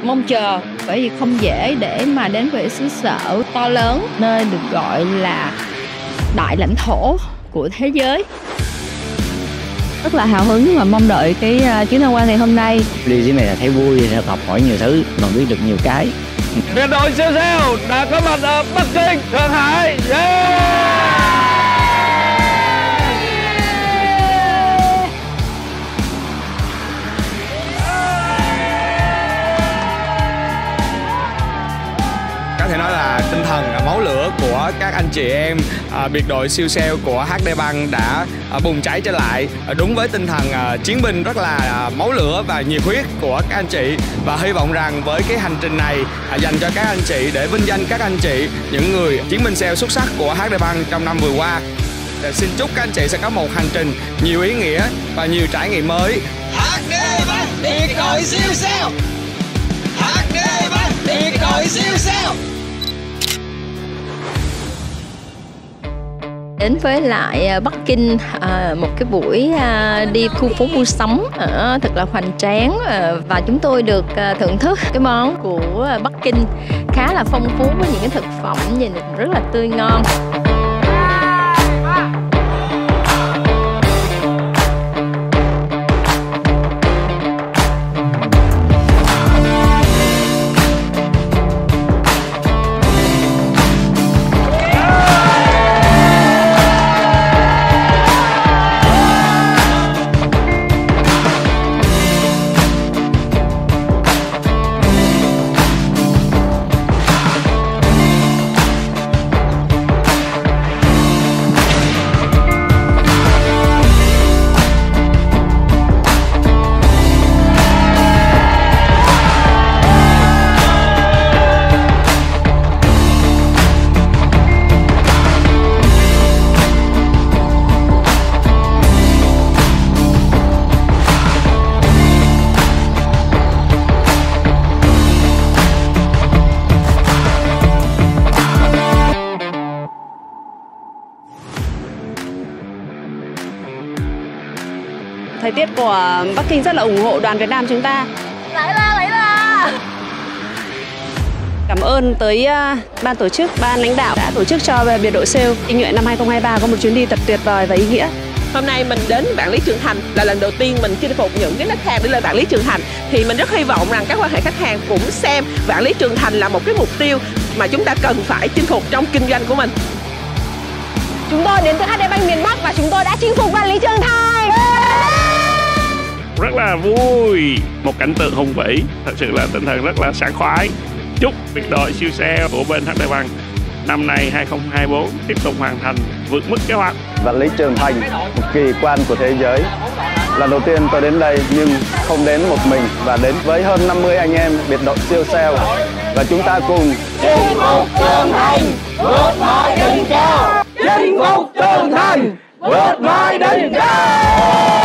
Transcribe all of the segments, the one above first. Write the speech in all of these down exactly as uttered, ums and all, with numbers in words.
mong chờ, bởi vì không dễ để mà đến với xứ sở to lớn, nơi được gọi là đại lãnh thổ của thế giới. Rất là hào hứng và mong đợi cái uh, chuyến tham quan ngày hôm nay. Đi chuyến này là thấy vui, học hỏi nhiều thứ, còn biết được nhiều cái. Biệt đội siêu sao đã có mặt ở Bắc Kinh, Thượng Hải. Yeah! Có thể nói là tinh thần máu lửa của các anh chị em à, biệt đội siêu sale của hát đê Băng đã à, bùng cháy trở lại, à, đúng với tinh thần à, chiến binh rất là à, máu lửa và nhiệt huyết của các anh chị. Và hy vọng rằng với cái hành trình này à, dành cho các anh chị, để vinh danh các anh chị, những người chiến binh sale xuất sắc của hát đê Băng trong năm vừa qua. Để xin chúc các anh chị sẽ có một hành trình nhiều ý nghĩa và nhiều trải nghiệm mới. hát đê Băng biệt đội siêu sale, hát đê Băng biệt đội siêu sale. Đến với lại Bắc Kinh, à, một cái buổi à, đi khu phố mua sắm à, thật là hoành tráng, à, và chúng tôi được à, thưởng thức cái món của Bắc Kinh khá là phong phú với những cái thực phẩm nhìn rất là tươi ngon. Thời tiết của Bắc Kinh rất là ủng hộ đoàn Việt Nam chúng ta. Lấy ra, lấy ra. Cảm ơn tới uh, ban tổ chức, ban lãnh đạo đã tổ chức cho biệt đội sale Tinh nhuệ năm hai không hai ba có một chuyến đi thật tuyệt vời và ý nghĩa. Hôm nay mình đến Vạn Lý Trường Thành là lần đầu tiên mình chinh phục những cái khách hàng đi lên Vạn Lý Trường Thành, thì mình rất hy vọng rằng các quan hệ khách hàng cũng xem Vạn Lý Trường Thành là một cái mục tiêu mà chúng ta cần phải chinh phục trong kinh doanh của mình. Chúng tôi đến từ hát đê Băng miền Bắc và chúng tôi đã chinh phục Vạn Lý Trường Thành. Rất là vui, một cảnh tượng hùng vĩ, thật sự là tinh thần rất là sảng khoái. Chúc biệt đội siêu sale của bên hát đê Băng năm nay hai không hai tư tiếp tục hoàn thành vượt mức kế hoạch. Vạn Lý Trường Thành, một kỳ quan của thế giới. Lần đầu tiên tôi đến đây nhưng không đến một mình, và đến với hơn năm mươi anh em biệt đội siêu sale, và chúng ta cùng chinh phục Trường Thành, vượt mọi đỉnh cao. Chinh phục Trường Thành, vượt mọi đỉnh cao.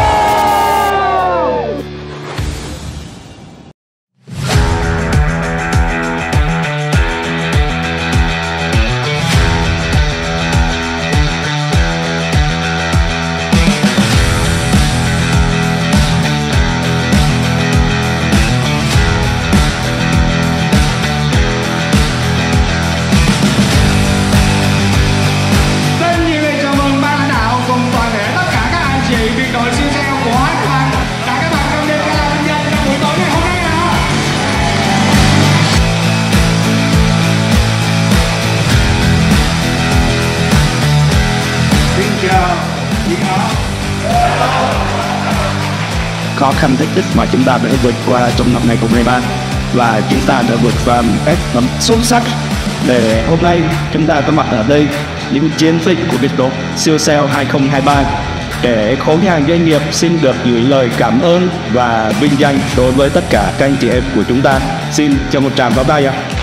Khó khăn thách thức mà chúng ta đã vượt qua trong năm hai không hai ba, và chúng ta đã vượt qua một cách lắm xuất sắc để hôm nay chúng ta có mặt ở đây, những chiến dịch của biệt đội siêu sale hai không hai ba, để khối nhà doanh nghiệp xin được gửi lời cảm ơn và vinh danh đối với tất cả các anh chị em của chúng ta. Xin cho một tràng pháo tay ạ.